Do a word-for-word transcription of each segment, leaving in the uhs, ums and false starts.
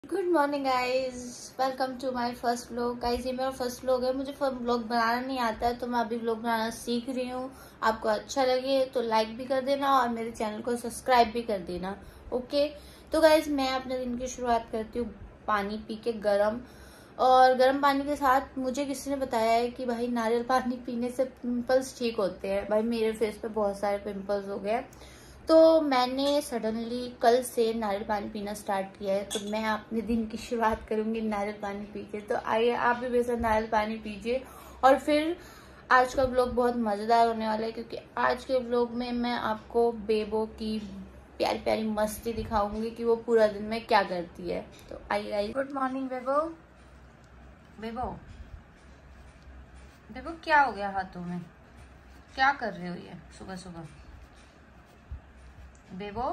Good morning guys, welcome to my first vlog. Guys ये मेरा first vlog है। मुझे व्लॉग बनाना नहीं आता है तो मैं अभी व्लॉग बनाना सीख रही हूँ। आपको अच्छा लगे तो लाइक भी कर देना और मेरे चैनल को सब्सक्राइब भी कर देना। ओके, तो गाइज मैं अपने दिन की शुरुआत करती हूँ पानी पी के गरम, और गर्म पानी के साथ मुझे किसी ने बताया है कि भाई नारियल पानी पीने से पिंपल्स ठीक होते हैं। भाई मेरे फेस पे बहुत सारे पिंपल्स हो गए, तो मैंने सडनली कल से नारियल पानी पीना स्टार्ट किया है। तो मैं अपने दिन की शुरुआत करूंगी नारियल पानी पी के। तो आइए आप भी मेरे साथ नारियल पानी पीजिए। और फिर आज का व्लॉग बहुत मजेदार होने वाला है, क्योंकि आज के व्लॉग में मैं आपको बेबो की प्यारी प्यारी मस्ती दिखाऊंगी कि वो पूरा दिन में क्या करती है। तो आइए आइए। गुड मॉर्निंग बेबो। बेबो बेबो क्या हो गया हाथों में? क्या कर रहे हो ये सुबह सुबह? बेबो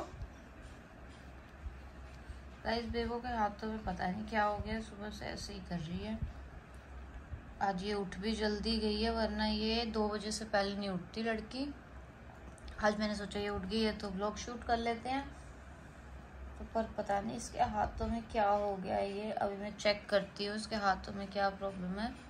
गाइस, बेबो के हाथों में पता नहीं क्या हो गया, सुबह से ऐसे ही कर रही है। आज ये उठ भी जल्दी गई है, वरना ये दो बजे से पहले नहीं उठती लड़की। आज मैंने सोचा ये उठ गई है तो व्लॉग शूट कर लेते हैं। तो पर पता नहीं इसके हाथों में क्या हो गया है। ये अभी मैं चेक करती हूँ इसके हाथों में क्या प्रॉब्लम है।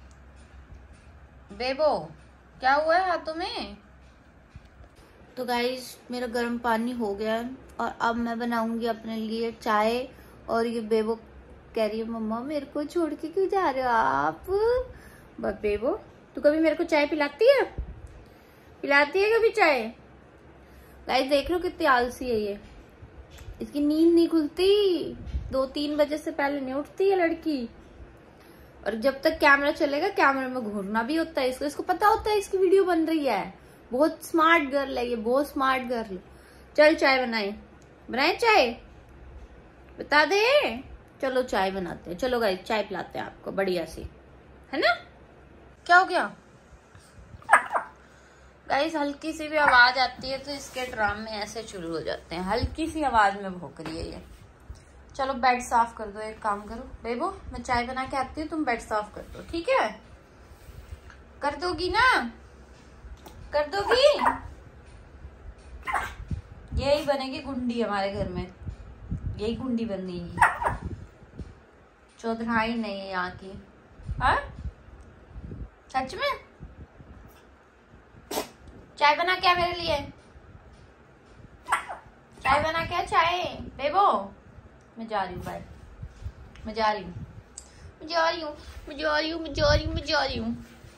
बेबो क्या हुआ है हाथों में? तो गाइज मेरा गर्म पानी हो गया है और अब मैं बनाऊंगी अपने लिए चाय। और ये बेबो कह रही है मम्मा मेरे को छोड़ के क्यों जा रहे हो आप? बस बेबो, तू कभी मेरे को चाय पिलाती है? पिलाती है कभी चाय? गाइज देख लो कितनी आलसी है ये। इसकी नींद नहीं खुलती, दो तीन बजे से पहले नहीं उठती है लड़की। और जब तक कैमरा चलेगा कैमरे में घूरना भी होता है इसको। इसको पता होता है इसकी वीडियो बन रही है। बहुत स्मार्ट गर्ल है ये, बहुत स्मार्ट गर्ल। चल चाय बनाए, बनाए चाय, बता दे। चलो चाय बनाते हैं। चलो गाइस चाय पिलाते हैं आपको बढ़िया सी, है ना? क्या हो गया गाइस? हल्की सी भी आवाज आती है तो इसके ड्रामे ऐसे शुरू हो जाते हैं। हल्की सी आवाज में भौंक रही है ये। चलो बेड साफ कर दो। एक काम करो बेबो, मैं चाय बना के आती हूँ, तुम बेड साफ कर दो, ठीक है? कर दोगी ना? कर दोगी? यही बनेगी गुंडी हमारे घर में, यही गुंडी बनेगी। चौधराई नहीं है यहाँ की। हाँ सच में? चाय बना क्या मेरे लिए? चाय बना क्या? चाय बेबो, मैं जा रही हूँ बाय। मैं जा रही हूँ, मैं जा रही हूँ, मैं जा रही हूँ, मैं जा रही हूँ, मैं जा रही हूँ।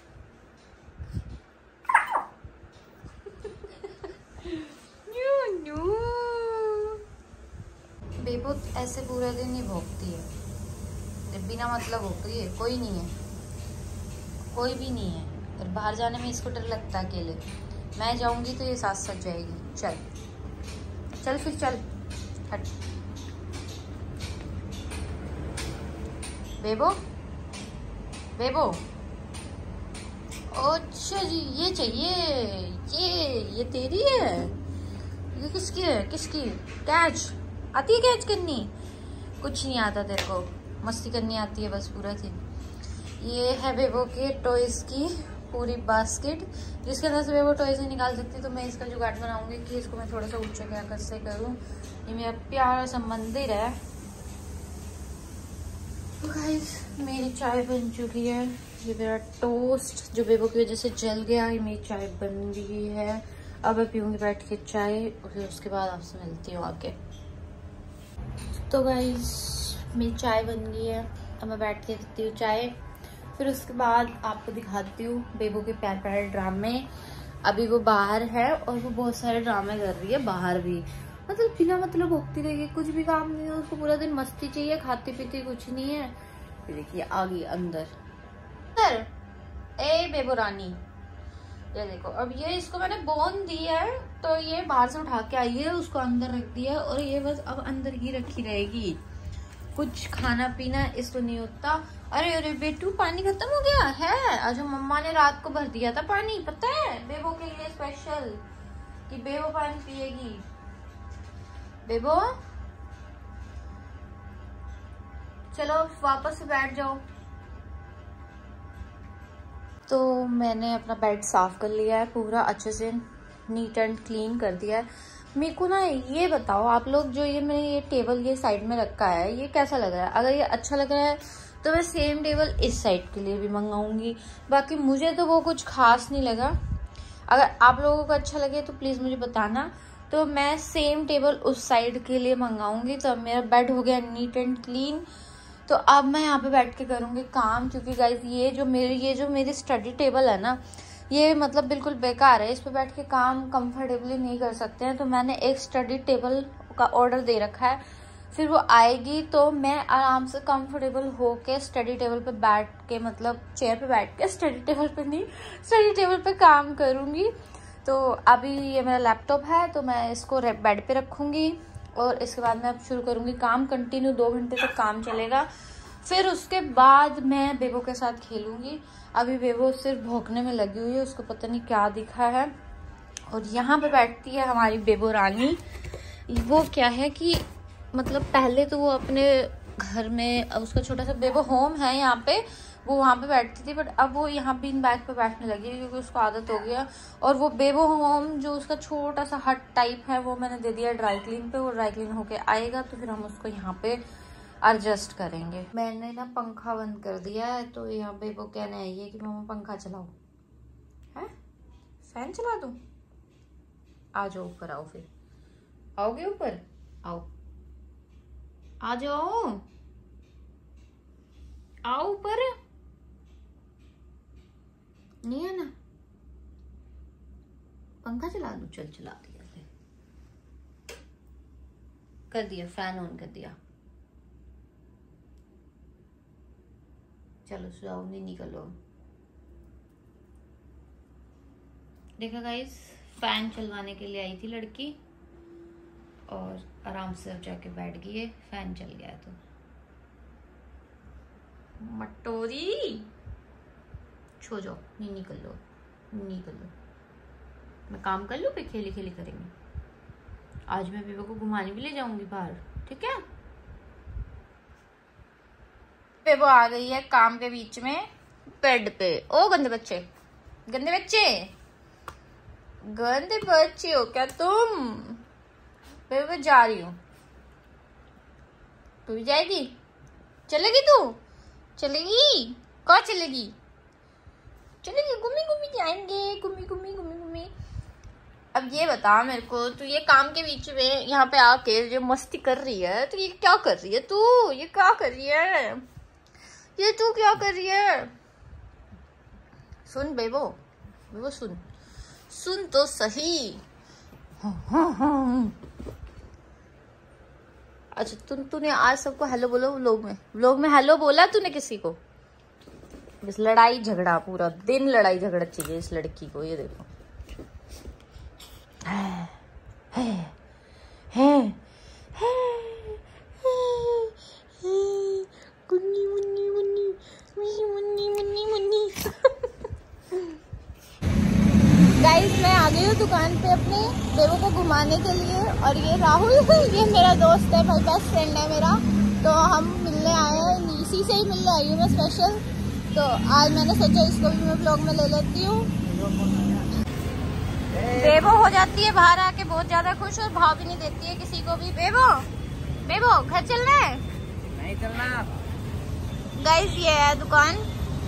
बेबो ऐसे पूरा दिन ही भौंकती है, बिना मतलब भौंक रही है। कोई नहीं है, कोई भी नहीं है। और बाहर जाने में इसको डर लगता है अकेले। मैं जाऊंगी तो ये साथ साथ जाएगी। चल चल फिर चल, हट। बेबो बेबो, अच्छा जी ये चाहिए, ये ये तेरी है? ये किसकी है? किसकी? कैच आती है? कैच करनी कुछ नहीं आता तेरे को, मस्ती करनी आती है बस पूरा दिन। ये है बेबो के टॉयज की पूरी बास्केट, जिसके अंदर से बेबो टॉयज नहीं निकाल सकती। तो मैं इसका जुगाड़ बनाऊंगी कि इसको मैं थोड़ा सा ऊंचा क्या कैसे करूँ। ये मेरा प्यारा सा मंदिर है। तो गाइस मेरी चाय बन चुकी है। ये मेरा टोस्ट जो बेबो की वजह से जल गया, ये मेरी चाय बन गई है। अब मैं पीऊंगी बैठ के चाय और फिर उसके बाद आपसे मिलती हूँ आके। तो गाइस मेरी चाय बन गई है, अब मैं बैठ के पीती हूँ चाय। फिर उसके बाद आपको दिखाती हूँ बेबो के प्यार प्यारे ड्रामे। अभी वो बाहर है और वो बहुत सारे ड्रामे कर रही है बाहर भी। मतलब बिना मतलब भोगती रहेगी, कुछ भी काम नहीं है उसको। पूरा दिन मस्ती चाहिए, खाती पीती कुछ नहीं है। फिर देखिए आ गई अंदर। अंदर ए बेबो रानी, ये देखो। अब ये इसको मैंने बोन दी है तो ये बाहर से उठा के आई है, उसको अंदर रख दिया है और ये बस अब अंदर ही रखी रहेगी। कुछ खाना पीना इसको नहीं होता। अरे अरे बेटू पानी खत्म हो गया है। आज मम्मा ने रात को भर दिया था पानी, पता है, बेबो के लिए स्पेशल, कि बेबो पानी पिएगी। बेबो चलो वापस से बैठ जाओ। तो मैंने अपना बेड साफ कर लिया है, पूरा अच्छे से नीट एंड क्लीन कर दिया है। मेरे को ना ये बताओ आप लोग, जो ये मैंने ये टेबल ये साइड में रखा है, ये कैसा लग रहा है? अगर ये अच्छा लग रहा है तो मैं सेम टेबल इस साइड के लिए भी मंगाऊंगी। बाकी मुझे तो वो कुछ खास नहीं लगा। अगर आप लोगों को अच्छा लगे तो प्लीज मुझे बताना। तो मैं सेम टेबल उस साइड के लिए मंगाऊंगी। तो अब मेरा बेड हो गया नीट एंड क्लीन। तो अब मैं यहाँ पे बैठ के करूंगी काम, क्योंकि गाइज ये जो मेरी ये जो मेरी स्टडी टेबल है ना, ये मतलब बिल्कुल बेकार है। इस पे बैठ के काम कंफर्टेबली नहीं कर सकते हैं। तो मैंने एक स्टडी टेबल का ऑर्डर दे रखा है, फिर वो आएगी तो मैं आराम से कंफर्टेबल होके स्टडी टेबल पे बैठ के, मतलब चेयर पे बैठ के, स्टडी टेबल पे नहीं, स्टडी टेबल पे काम करूंगी। तो अभी ये मेरा लैपटॉप है तो मैं इसको बेड पे रखूंगी और इसके बाद मैं अब शुरू करूंगी काम। कंटिन्यू दो घंटे तक काम चलेगा। फिर उसके बाद मैं बेबो के साथ खेलूंगी। अभी बेबो सिर्फ भौंकने में लगी हुई है, उसको पता नहीं क्या दिखा है। और यहाँ पे बैठती है हमारी बेबो रानी। वो क्या है कि मतलब पहले तो वो अपने घर में, उसका छोटा सा बेबो होम है यहाँ पे, वो वहाँ पे बैठती थी, बट अब वो यहाँ बीन बैग पे बैठने लगी है क्योंकि उसको आदत हो गया। और वो बेबो होम जो उसका छोटा सा हट टाइप है वो मैंने दे दिया ड्राई क्लीन पे। वो ड्राई क्लीन होके आएगा तो फिर हम उसको यहाँ पे एडजस्ट करेंगे। मैंने ना पंखा बंद कर दिया है तो यहाँ बेबो कहने आई है कि मम्मा पंखा चलाओ। है फैन चला दूं? आ जाओ ऊपर, आओ फिर। आओगे ऊपर? आओ, आ जाओ, आओ ऊपर। नहीं है ना? पंखा चला दूं? चल चला दिया, कर दिया, फैन ऑन कर दिया। चलो जाओ, नहीं निकलो। देखा गाइस, फैन चलवाने के लिए आई थी लड़की और आराम से अब जाके बैठ गई है। फैन चल गया तो मटोरी छो जाओ, नहीं निकल लो, नहीं निकल लो। मैं काम कर लूं, फिर खेली खेली करेंगे। आज मैं बेबो को घुमाने भी ले जाऊंगी बाहर, ठीक है? बेबो आ गई है काम के बीच में बेड पे। ओ गंदे बच्चे, गंदे बच्चे, गंदे बच्चे हो क्या तुम? बेबो मैं जा रही हूँ। तू भी जाएगी? चलेगी तू? चलेगी? कहाँ चलेगी? चलेगी, घूमी घूमी जाएंगे, घूमी घूमी घूमी घूमी। अब ये बता मेरे को, तू ये काम के बीच में यहाँ पे आके जो मस्ती कर रही है, तो ये क्या कर रही है तू? ये क्या कर रही है? ये तू क्या कर रही है? सुन बेबो, बेबो सुन, सुन तो सही। अच्छा तू तूने आज सबको हेलो बोलो व्लॉग में, व्लॉग में हेलो बोला तूने किसी को? बस लड़ाई झगड़ा, पूरा दिन लड़ाई झगड़ा चाहिए इस लड़की को। ये देखो है है है है मुन्नी मुन्नी मुन्नी मुन्नी मुन्नी मुन्नी। गाइस मैं आ गई हूँ दुकान पे अपने बेबो को घुमाने के लिए। और ये राहुल, ये मेरा दोस्त है भाई, बेस्ट फ्रेंड है मेरा। तो हम मिलने आए हैं, इसी से ही मिलने आई हूँ मैं स्पेशल। तो आज मैंने सोचा इसको भी मैं ब्लॉग में ले लेती हूँ। बेबो हो जाती है बाहर आके बहुत ज्यादा खुश और भाव भी नहीं देती है किसी को भी। बेबो, बेबो घर चलना है? नहीं चलना। गाइस ये है दुकान,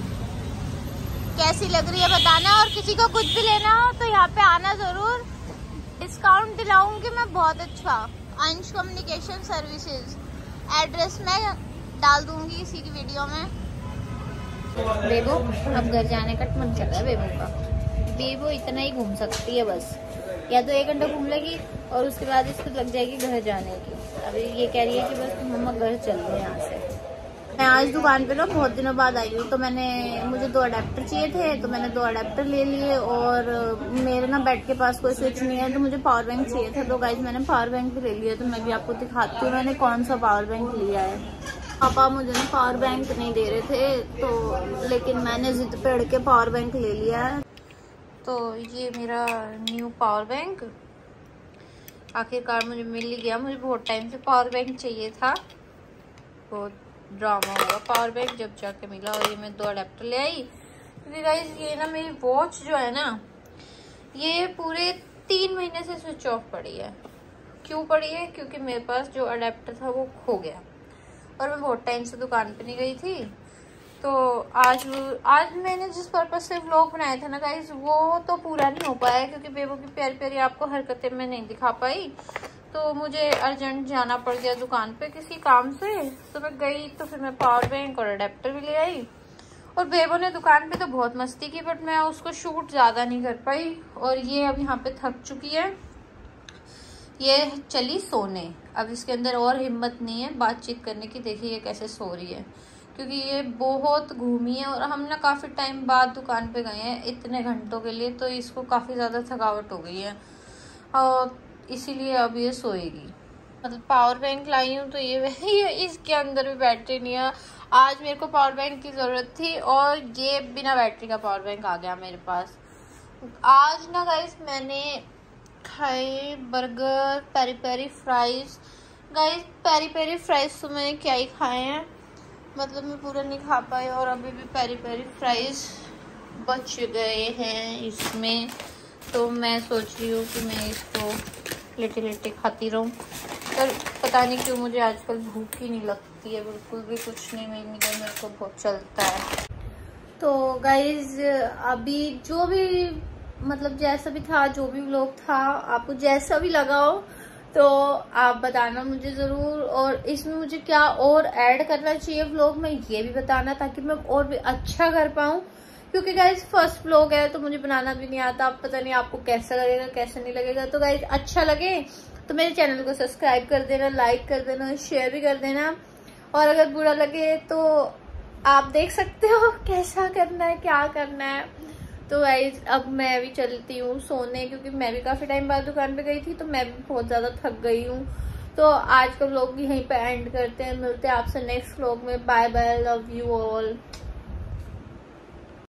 कैसी लग रही है बताना। और किसी को कुछ भी लेना हो तो यहाँ पे आना जरूर, डिस्काउंट दिलाऊंगी मैं बहुत अच्छा। अंश कम्युनिकेशन सर्विसेज, एड्रेस मैं डाल दूंगी इसी की वीडियो में। बेबो अब घर जाने का मन कर रहा है बेबो का। बेबो इतना ही घूम सकती है बस, या तो एक घंटा घूम लेगी और उसके बाद इसको लग जाएगी घर जाने की। अभी ये कह रही है कि बस मम्मा घर चल रहे यहाँ से। मैं आज दुकान पे ना बहुत दिनों बाद आई हूँ, तो मैंने मुझे दो अडेप्टर चाहिए थे, तो मैंने दो अडेप्टर ले लिए। और मेरे ना बेड के पास कोई स्विच नहीं है तो मुझे पावर बैंक चाहिए था। तो गाइस मैंने पावर बैंक भी ले लिया। तो मैं भी आपको दिखाती हूँ मैंने कौन सा पावर बैंक लिया है। पापा मुझे ना पावर बैंक नहीं दे रहे थे, तो लेकिन मैंने जिद पे अड़ के पावर बैंक ले लिया है। तो ये मेरा न्यू पावर बैंक आखिरकार मुझे मिल ही गया। मुझे बहुत टाइम से पावर बैंक चाहिए था, बहुत ड्रामा होगा पावर बैंक जब जाके मिला। और ये मैं दो अडेप्टर ले आई क्योंकि गाइस ये ना मेरी वॉच जो है ना, ये पूरे तीन महीने से स्विच ऑफ पड़ी है। क्यों पड़ी है, क्योंकि मेरे पास जो अडेप्टर था वो खो गया और मैं बहुत टाइम से दुकान पे नहीं गई थी। तो आज आज मैंने जिस पर्पज से व्लॉग बनाया था ना गाइस, वो तो पूरा नहीं हो पाया क्योंकि बेबो की प्यारी प्यारी आपको हरकतें मैं नहीं दिखा पाई। तो मुझे अर्जेंट जाना पड़ गया दुकान पे किसी काम से, तो मैं गई तो फिर मैं पावर बैंक और अडेप्टर भी ले आई। और बेबो ने दुकान पे तो बहुत मस्ती की, बट मैं उसको शूट ज़्यादा नहीं कर पाई। और ये अब यहाँ पे थक चुकी है, ये चली सोने। अब इसके अंदर और हिम्मत नहीं है बातचीत करने की। देखिए ये कैसे सो रही है, क्योंकि ये बहुत घूमी है और हम ना काफ़ी टाइम बाद दुकान पे गए हैं इतने घंटों के लिए, तो इसको काफ़ी ज़्यादा थकावट हो गई है और इसीलिए अब ये सोएगी। मतलब पावर बैंक लाई हूँ तो ये ये इसके अंदर भी बैटरी नहीं है। आज मेरे को पावर बैंक की ज़रूरत थी और ये बिना बैटरी का पावर बैंक आ गया मेरे पास। आज ना गाइस मैंने खाए burger, peri peri fries. Guys peri peri fries तो मैंने क्या ही खाए हैं, मतलब मैं पूरा नहीं खा पाई और अभी भी पेरी पेरी फ्राइज बच गए हैं इसमें। तो मैं सोच रही हूँ कि मैं इसको लेटे लेटे खाती रहूँ, पर पता नहीं क्यों मुझे आजकल भूख ही नहीं लगती है, बिल्कुल भी कुछ नहीं मेरे मेरे को बहुत चलता है। तो गाइज अभी जो भी मतलब जैसा भी था, जो भी व्लॉग था, आपको जैसा भी लगा हो तो आप बताना मुझे ज़रूर। और इसमें मुझे क्या और ऐड करना चाहिए व्लॉग में ये भी बताना, ताकि मैं और भी अच्छा कर पाऊँ। क्योंकि गाइज फर्स्ट व्लॉग है तो मुझे बनाना भी नहीं आता। अब पता नहीं आपको कैसा लगेगा कैसा नहीं लगेगा। तो गाइज अच्छा लगे तो मेरे चैनल को सब्सक्राइब कर देना, लाइक कर देना, शेयर भी कर देना। और अगर बुरा लगे तो आप देख सकते हो कैसा करना है, क्या करना है। तो गाइज अब मैं भी चलती हूँ सोने, क्योंकि मैं भी काफ़ी टाइम बाद दुकान पे गई थी तो मैं भी बहुत ज़्यादा थक गई हूँ। तो आज का व्लॉग भी यहीं पे एंड करते हैं। मिलते हैं आपसे नेक्स्ट व्लॉग में। Bye bye, love you all.